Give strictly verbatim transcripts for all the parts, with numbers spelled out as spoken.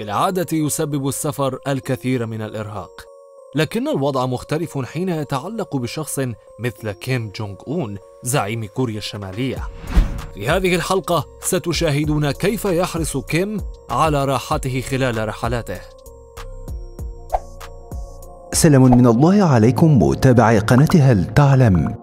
بالعادة يسبب السفر الكثير من الإرهاق، لكن الوضع مختلف حين يتعلق بشخص مثل كيم جونغ أون زعيم كوريا الشمالية. في هذه الحلقة ستشاهدون كيف يحرص كيم على راحته خلال رحلاته. سلام من الله عليكم متابعي قناة هل تعلم.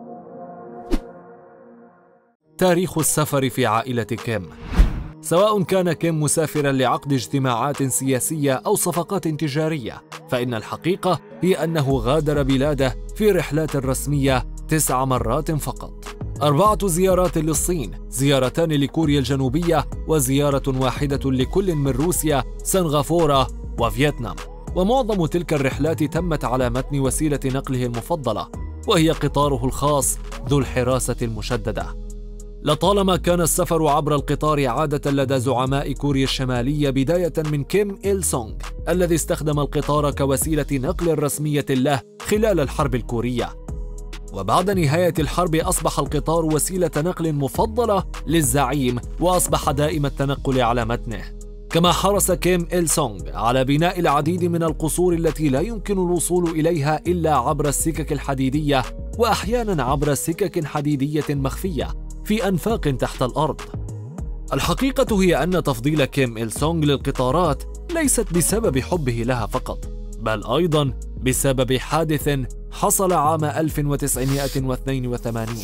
تاريخ السفر في عائلة كيم. سواء كان كيم مسافرا لعقد اجتماعات سياسية أو صفقات تجارية، فإن الحقيقة هي أنه غادر بلاده في رحلات رسمية تسع مرات فقط. أربعة زيارات للصين، زيارتان لكوريا الجنوبية، وزيارة واحدة لكل من روسيا، سنغافورة وفيتنام. ومعظم تلك الرحلات تمت على متن وسيلة نقله المفضلة، وهي قطاره الخاص ذو الحراسة المشددة. لطالما كان السفر عبر القطار عادة لدى زعماء كوريا الشمالية، بداية من كيم إل سونغ الذي استخدم القطار كوسيلة نقل رسمية له خلال الحرب الكورية. وبعد نهاية الحرب أصبح القطار وسيلة نقل مفضلة للزعيم، وأصبح دائم التنقل على متنه. كما حرص كيم إل سونغ على بناء العديد من القصور التي لا يمكن الوصول إليها إلا عبر السكك الحديدية، وأحيانا عبر سكك حديدية مخفية في أنفاق تحت الأرض. الحقيقة هي أن تفضيل كيم إل سونغ للقطارات ليست بسبب حبه لها فقط، بل أيضا بسبب حادث حصل عام ألف وتسعمائة واثنين وثمانين.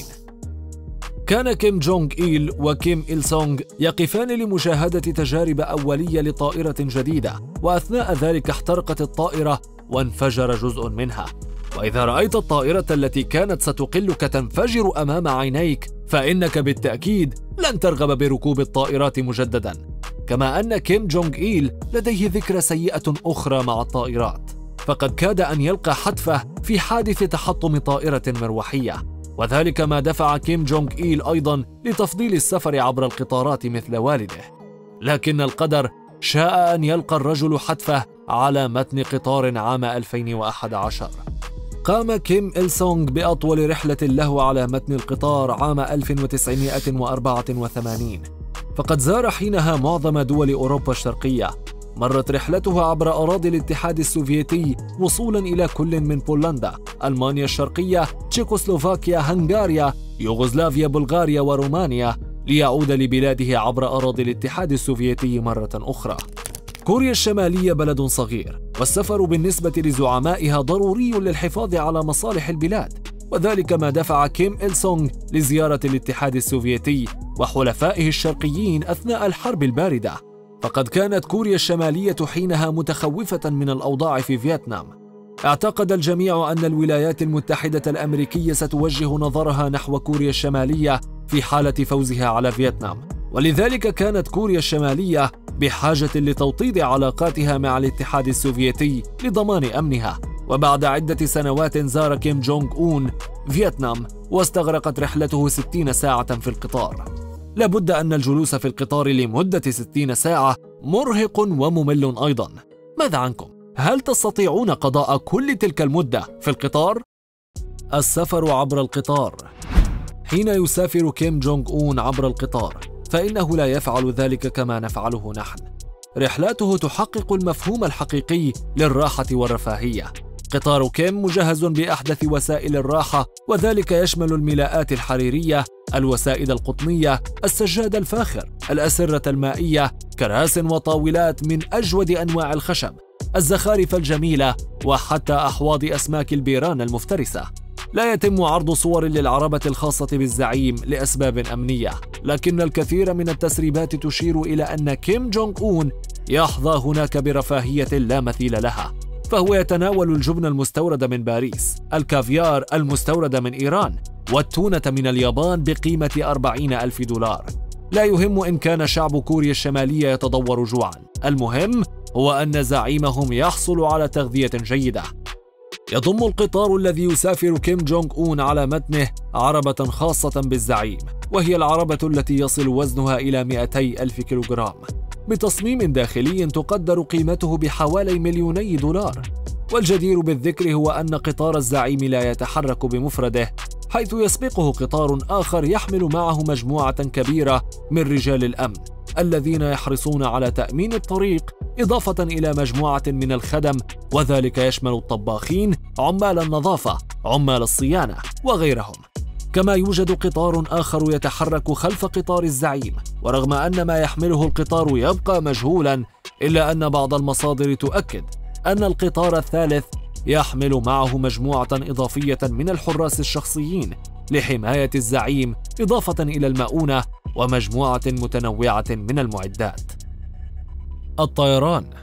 كان كيم جونغ إيل وكيم إل سونغ يقفان لمشاهدة تجارب أولية لطائرة جديدة، وأثناء ذلك احترقت الطائرة وانفجر جزء منها. وإذا رأيت الطائرة التي كانت ستقلك تنفجر أمام عينيك، فإنك بالتأكيد لن ترغب بركوب الطائرات مجددا. كما أن كيم جونغ إيل لديه ذكرى سيئة أخرى مع الطائرات، فقد كاد أن يلقى حتفه في حادث تحطم طائرة مروحية، وذلك ما دفع كيم جونغ إيل أيضا لتفضيل السفر عبر القطارات مثل والده. لكن القدر شاء أن يلقى الرجل حتفه على متن قطار عام ألفين وأحد عشر. قام كيم إل سونغ بأطول رحلة له على متن القطار عام ألف وتسعمائة وأربعة وثمانين، فقد زار حينها معظم دول أوروبا الشرقية. مرت رحلته عبر أراضي الاتحاد السوفيتي وصولا إلى كل من بولندا، ألمانيا الشرقية، تشيكوسلوفاكيا، هنغاريا، يوغوسلافيا، بلغاريا ورومانيا، ليعود لبلاده عبر أراضي الاتحاد السوفيتي مرة أخرى. كوريا الشمالية بلد صغير، والسفر بالنسبة لزعمائها ضروري للحفاظ على مصالح البلاد، وذلك ما دفع كيم إل سونغ لزيارة الاتحاد السوفيتي وحلفائه الشرقيين أثناء الحرب الباردة. فقد كانت كوريا الشمالية حينها متخوفة من الأوضاع في فيتنام. اعتقد الجميع أن الولايات المتحدة الأمريكية ستوجه نظرها نحو كوريا الشمالية في حالة فوزها على فيتنام، ولذلك كانت كوريا الشمالية بحاجة لتوطيد علاقاتها مع الاتحاد السوفيتي لضمان أمنها. وبعد عدة سنوات زار كيم جونغ أون فيتنام، واستغرقت رحلته ستين ساعة في القطار. لابد أن الجلوس في القطار لمدة ستين ساعة مرهق وممل أيضا. ماذا عنكم؟ هل تستطيعون قضاء كل تلك المدة في القطار؟ السفر عبر القطار. حين يسافر كيم جونغ أون عبر القطار، فإنه لا يفعل ذلك كما نفعله نحن. رحلاته تحقق المفهوم الحقيقي للراحة والرفاهية. قطار كيم مجهز بأحدث وسائل الراحة، وذلك يشمل الملاءات الحريرية، الوسائد القطنية، السجاد الفاخر، الأسرة المائية، كراس وطاولات من أجود أنواع الخشب، الزخارف الجميلة، وحتى أحواض أسماك البيران المفترسة. لا يتم عرض صور للعربة الخاصة بالزعيم لأسباب أمنية، لكن الكثير من التسريبات تشير إلى أن كيم جونغ أون يحظى هناك برفاهية لا مثيل لها، فهو يتناول الجبن المستورد من باريس، الكافيار المستورد من إيران، والتونة من اليابان بقيمة أربعين ألف دولار. لا يهم إن كان شعب كوريا الشمالية يتضور جوعا، المهم هو أن زعيمهم يحصل على تغذية جيدة. يضم القطار الذي يسافر كيم جونغ أون على متنه عربة خاصة بالزعيم، وهي العربة التي يصل وزنها إلى مئتي ألف كيلوغرام، بتصميم داخلي تقدر قيمته بحوالي مليوني دولار. والجدير بالذكر هو أن قطار الزعيم لا يتحرك بمفرده، حيث يسبقه قطار آخر يحمل معه مجموعة كبيرة من رجال الأمن، الذين يحرصون على تأمين الطريق، إضافة إلى مجموعة من الخدم، وذلك يشمل الطباخين، عمال النظافة، عمال الصيانة وغيرهم. كما يوجد قطار آخر يتحرك خلف قطار الزعيم، ورغم أن ما يحمله القطار يبقى مجهولا، إلا أن بعض المصادر تؤكد أن القطار الثالث يحمل معه مجموعة إضافية من الحراس الشخصيين لحماية الزعيم، إضافة إلى المؤونة ومجموعة متنوعة من المعدات. الطيران.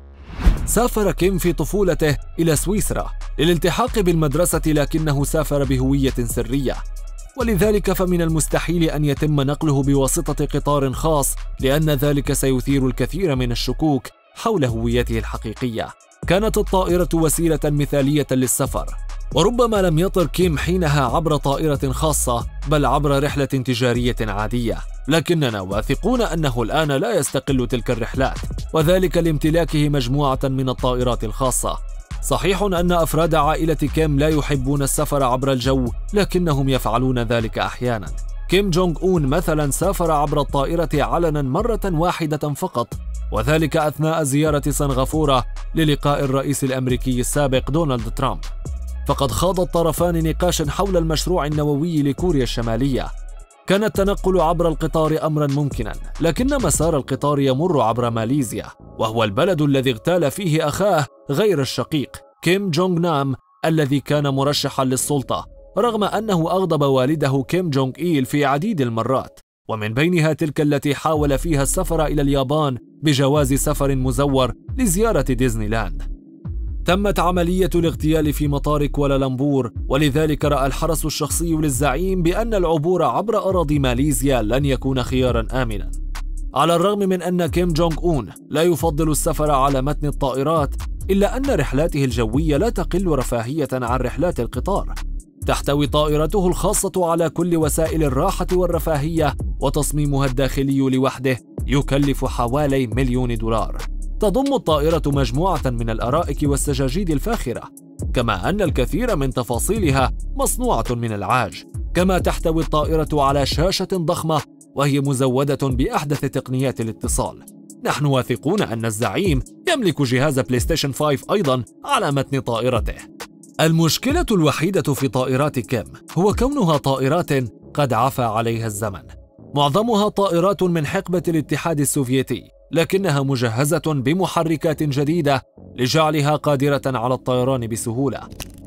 سافر كيم في طفولته إلى سويسرا للالتحاق بالمدرسة، لكنه سافر بهوية سرية، ولذلك فمن المستحيل أن يتم نقله بواسطة قطار خاص، لأن ذلك سيثير الكثير من الشكوك حول هويته الحقيقية. كانت الطائرة وسيلة مثالية للسفر، وربما لم يطر كيم حينها عبر طائرة خاصة، بل عبر رحلة تجارية عادية، لكننا واثقون أنه الآن لا يستقل تلك الرحلات، وذلك لامتلاكه مجموعة من الطائرات الخاصة. صحيح أن أفراد عائلة كيم لا يحبون السفر عبر الجو، لكنهم يفعلون ذلك أحيانا. كيم جونغ أون مثلا سافر عبر الطائرة علنا مرة واحدة فقط، وذلك أثناء زيارة سنغافورة للقاء الرئيس الأمريكي السابق دونالد ترامب. فقد خاض الطرفان نقاشا حول المشروع النووي لكوريا الشمالية. كان التنقل عبر القطار أمرا ممكنا، لكن مسار القطار يمر عبر ماليزيا، وهو البلد الذي اغتال فيه أخاه غير الشقيق كيم جونغ نام الذي كان مرشحا للسلطة، رغم أنه أغضب والده كيم جونغ إيل في عديد المرات، ومن بينها تلك التي حاول فيها السفر إلى اليابان بجواز سفر مزور لزيارة ديزني لاند. تمت عملية الاغتيال في مطار كوالالمبور، ولذلك رأى الحرس الشخصي للزعيم بأن العبور عبر أراضي ماليزيا لن يكون خيارا آمنا. على الرغم من أن كيم جونغ أون لا يفضل السفر على متن الطائرات، إلا أن رحلاته الجوية لا تقل رفاهية عن رحلات القطار. تحتوي طائرته الخاصة على كل وسائل الراحة والرفاهية، وتصميمها الداخلي لوحده يكلف حوالي مليون دولار. تضم الطائرة مجموعة من الأرائك والسجاجيد الفاخرة، كما أن الكثير من تفاصيلها مصنوعة من العاج. كما تحتوي الطائرة على شاشة ضخمة، وهي مزودة بأحدث تقنيات الاتصال. نحن واثقون أن الزعيم يملك جهاز بلاي ستيشن خمسة أيضا على متن طائرته. المشكلة الوحيدة في طائرات كيم هو كونها طائرات قد عفى عليها الزمن. معظمها طائرات من حقبة الاتحاد السوفيتي، لكنها مجهزة بمحركات جديدة لجعلها قادرة على الطيران بسهولة.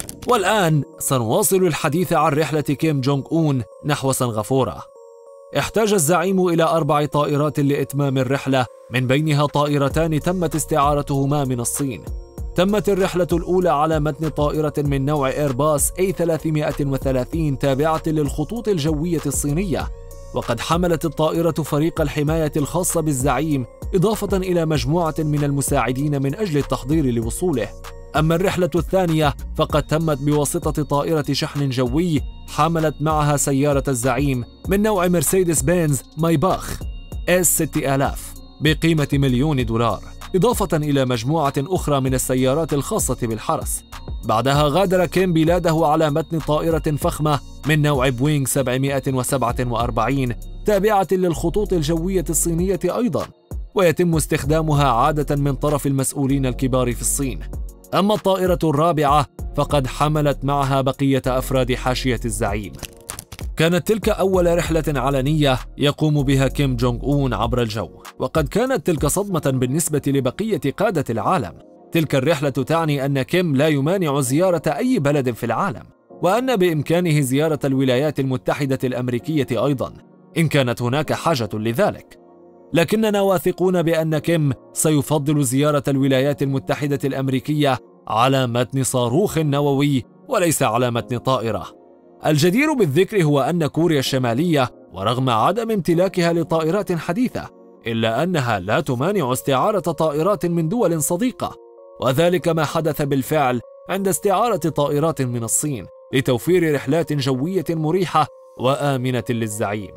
والآن سنواصل الحديث عن رحلة كيم جونغ أون نحو سنغافورة. احتاج الزعيم إلى أربع طائرات لإتمام الرحلة، من بينها طائرتان تمت استعارتهما من الصين. تمت الرحلة الأولى على متن طائرة من نوع إيرباص إيه ثلاثمائة وثلاثين تابعة للخطوط الجوية الصينية، وقد حملت الطائرة فريق الحماية الخاص بالزعيم، إضافة إلى مجموعة من المساعدين من أجل التحضير لوصوله. أما الرحلة الثانية فقد تمت بواسطة طائرة شحن جوي حملت معها سيارة الزعيم من نوع مرسيدس بنز مايباخ إس ستة آلاف بقيمة مليون دولار، إضافة إلى مجموعة أخرى من السيارات الخاصة بالحرس. بعدها غادر كيم بلاده على متن طائرة فخمة من نوع بوينغ سبعمائة وسبعة وأربعين تابعة للخطوط الجوية الصينية أيضا، ويتم استخدامها عادة من طرف المسؤولين الكبار في الصين. أما الطائرة الرابعة فقد حملت معها بقية أفراد حاشية الزعيم. كانت تلك أول رحلة علنية يقوم بها كيم جونغ أون عبر الجو، وقد كانت تلك صدمة بالنسبة لبقية قادة العالم. تلك الرحلة تعني أن كيم لا يمانع زيارة أي بلد في العالم، وأن بإمكانه زيارة الولايات المتحدة الأمريكية أيضا إن كانت هناك حاجة لذلك. لكننا واثقون بأن كيم سيفضل زيارة الولايات المتحدة الأمريكية على متن صاروخ نووي وليس على متن طائرة. الجدير بالذكر هو أن كوريا الشمالية ورغم عدم امتلاكها لطائرات حديثة، إلا أنها لا تمانع استعارة طائرات من دول صديقة، وذلك ما حدث بالفعل عند استعارة طائرات من الصين لتوفير رحلات جوية مريحة وآمنة للزعيم.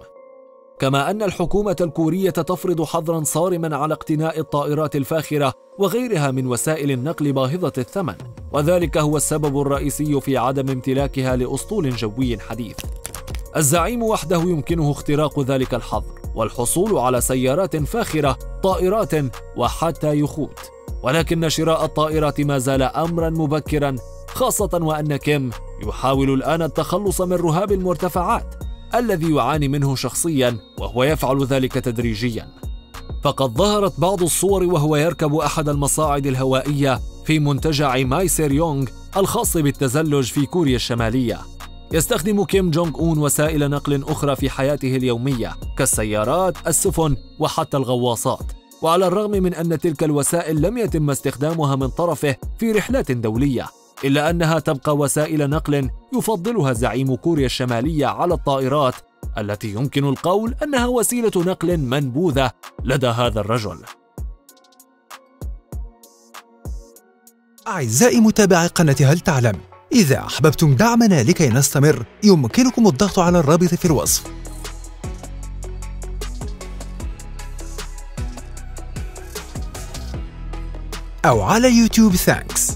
كما أن الحكومة الكورية تفرض حظرا صارما على اقتناء الطائرات الفاخرة وغيرها من وسائل النقل باهظة الثمن، وذلك هو السبب الرئيسي في عدم امتلاكها لأسطول جوي حديث. الزعيم وحده يمكنه اختراق ذلك الحظر، والحصول على سيارات فاخرة، طائرات وحتى يخوت. ولكن شراء الطائرة ما زال أمرا مبكرا، خاصة وأن كيم يحاول الآن التخلص من رهاب المرتفعات الذي يعاني منه شخصيا، وهو يفعل ذلك تدريجيا. فقد ظهرت بعض الصور وهو يركب أحد المصاعد الهوائية في منتجع ماي سيريونغ الخاص بالتزلج في كوريا الشمالية. يستخدم كيم جونغ أون وسائل نقل أخرى في حياته اليومية كالسيارات، السفن وحتى الغواصات، وعلى الرغم من أن تلك الوسائل لم يتم استخدامها من طرفه في رحلات دولية، إلا أنها تبقى وسائل نقل يفضلها زعيم كوريا الشمالية على الطائرات، التي يمكن القول أنها وسيلة نقل منبوذة لدى هذا الرجل. أعزائي متابعي قناة هل تعلم، إذا أحببتم دعمنا لكي نستمر يمكنكم الضغط على الرابط في الوصف. أو على يوتيوب ثانكس.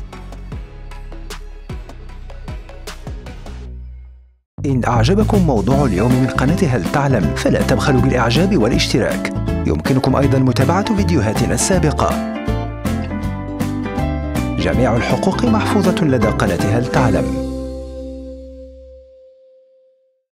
إن أعجبكم موضوع اليوم من قناة هل تعلم فلا تبخلوا بالإعجاب والاشتراك. يمكنكم أيضا متابعة فيديوهاتنا السابقة. جميع الحقوق محفوظة لدى قناة هل تعلم.